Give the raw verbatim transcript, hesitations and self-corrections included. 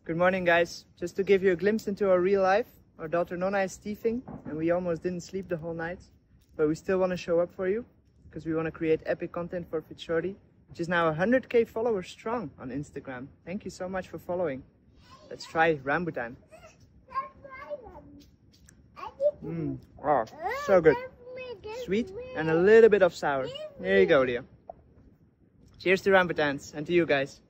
Good morning, guys. Just to give you a glimpse into our real life, our daughter Nonna is teething and we almost didn't sleep the whole night. But we still want to show up for you because we want to create epic content for Fitshortie, which is now one hundred K followers strong on Instagram. Thank you so much for following. Let's try rambutan. Mm. Oh, so good. Sweet and a little bit of sour. There you go, Leo. Cheers to rambutans and to you guys.